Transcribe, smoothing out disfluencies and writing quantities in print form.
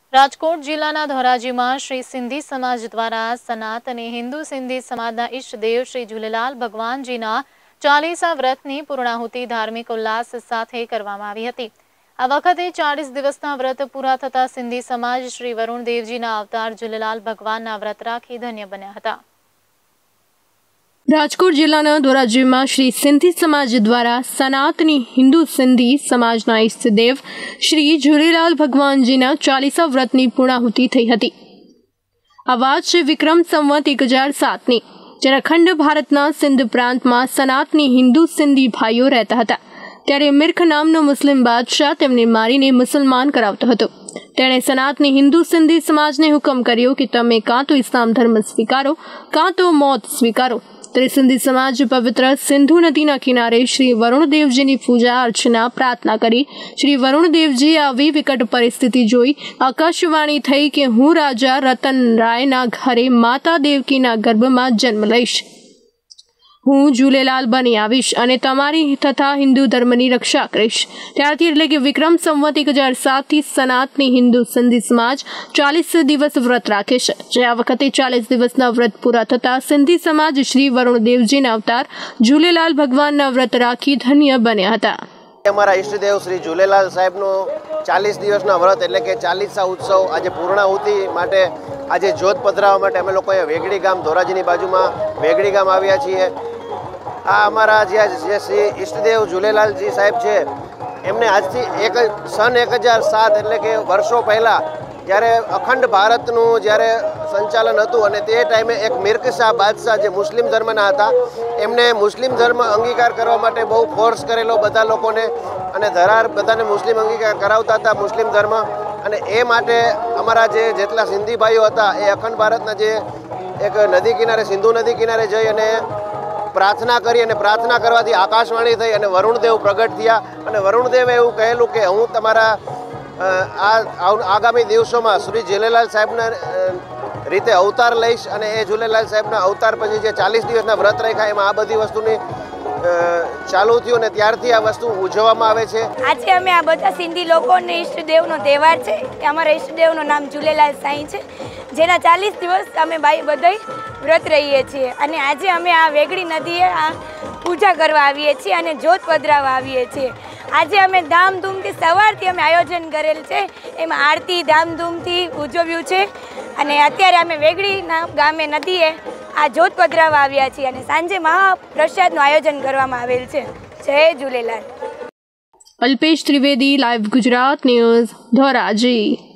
રાજકોટ જિલ્લાના ધોરાજીમાં શ્રી સિંધી સમાજ દ્વારા સનાતની હિન્દુ સિંધી સમાજના ઈષ્ટદેવ શ્રી ઝૂલેલાલ ભગવાનજીના 40 વ્રતની પૂર્ણાહુતિ ધાર્મિક ઉલ્લાસ સાથે કરવામાં આવી હતી। આ વખતે 40 દિવસના વ્રત પૂરા થતા સિંધી સમાજ શ્રી વરુણદેવજીના અવતાર ઝૂલેલાલ ભગવાનના વ્રત રાખી ધન્ય બન્યા હતા। રાજકોટ જિલ્લાના ધોરાજીમાં શ્રી સિંધી સમાજ દ્વારા સનાતની હિન્દુ સિંધી સમાજના ઈષ્ટદેવ શ્રી ઝૂલેલાલ ભગવાનજીના 40 વ્રતની પૂર્ણાહુતિ થઈ હતી। આ વાત છે વિક્રમ સંવત 1007ની, જ્યારે અખંડ ભારતના સિંધ પ્રાંતમાં સનાતની હિન્દુ સિંધી ભાઈઓ રહેતા હતા, ત્યારે મિર્ખ નામનો મુસ્લિમ બાદશાહ તેમને મારીને મુસલમાન કરાવતો હતો। તેણે સનાતની હિન્દુ સિંધી સમાજને હુકમ કર્યો કે તમે કાં તો ઇસ્લામ ધર્મ સ્વીકારો કાં તો મોત સ્વીકારો। ત્યારે સિંધી સમાજ પવિત્ર સિંધુ નદીના કિનારે શ્રી વરુણદેવજીની પૂજા અર્ચના પ્રાર્થના કરી। શ્રી વરુણદેવજી આવી વિકટ પરિસ્થિતિ જોઈ આકાશવાણી થઈ કે હું રાજા રતન રાયના ઘરે માતા દેવકીના ગર્ભમાં જન્મ લઈશ, હું ઝૂલેલાલ બની આવીશ અને તમારી તથા હિન્દુ ધર્મની રક્ષા કરીશ। ત્યારથી એટલે કે વિક્રમ સંવત 1007થી સનાતની હિન્દુ સિંધી સમાજ 40 દિવસ વ્રત રાખે છે, જે આ વખતે 40 દિવસના વ્રત પૂરા થતા સિંધી સમાજ શ્રી વરુણદેવજીના અવતાર ઝૂલેલાલ ભગવાનના વ્રત રાખી ધન્ય બન્યા હતા। અમારા ઈષ્ટદેવ શ્રી ઝૂલેલાલ સાહેબનો 40 દિવસના વ્રત એટલે કે 40 ઉત્સવ આજે પૂર્ણાહુતિ માટે આજે જ્યોત પધરાવવા માટે અમે લોકોએ વેગડી ગામ ધોરાજીની બાજુમાં વેગડી ગામ આવ્યા છીએ। આ અમારા જે શ્રી ઈષ્ટદેવ ઝૂલેલાલજી સાહેબ છે એમને આજથી સન 1007 એટલે કે વર્ષો પહેલાં જ્યારે અખંડ ભારતનું જ્યારે સંચાલન હતું અને તે ટાઈમે એક મિર્ક શાહ બાદશાહ જે મુસ્લિમ ધર્મના હતા, એમને મુસ્લિમ ધર્મ અંગીકાર કરવા માટે બહુ ફોર્સ કરેલો બધા લોકોને, અને બધાને મુસ્લિમ અંગીકાર કરાવતા હતા મુસ્લિમ ધર્મ। અને એ માટે અમારા જેટલા સિંધી ભાઈઓ હતા એ અખંડ ભારતના જે એક નદી કિનારે સિંધુ નદી કિનારે જઈ અને પ્રાર્થના કરી, અને પ્રાર્થના કરવાથી આકાશવાણી થઈ અને વરુણદેવ પ્રગટ થયા। અને વરુણદેવે એવું કહેલું કે હું તમારા આગામી દિવસોમાં શ્રી ઝૂલેલાલ સાહેબના રીતે અવતાર લઈશ, અને એ ઝૂલેલાલ સાહેબના અવતાર પછી જે 40 દિવસના વ્રત રાખ્યા એમાં આ બધી વસ્તુની ચાલુ થયું અને ત્યારથી આ વસ્તુ ઉજવવામાં આવે છે। આજે અમે આ બધા સિંધી લોકોને ઈષ્ટદેવનો તહેવાર છે, અમારા ઈષ્ટદેવનું નામ ઝૂલેલાલ સાંઈ છે, જેના 40 દિવસ અમે બધાય વ્રત રહીએ છીએ। અને આજે અમે આ વેગડી નદીએ આ પૂજા કરવા આવીએ છીએ અને જ્યોત પધરાવવા આવીએ છીએ। આજે અમે ધામધૂમથી સવારથી અમે આયોજન કરેલ છે, એમાં આરતી ધામધૂમથી ઉજવ્યું છે, અને અત્યારે અમે વેગડીના ગામે નદીએ આ જ્યોત પધરાવવા આવ્યા છીએ અને સાંજે મહાપ્રસાદનું આયોજન કરવામાં આવેલ છે। જય ઝૂલેલાલ। Alpesh Trivedi, live Gujarat news, Dhoraji.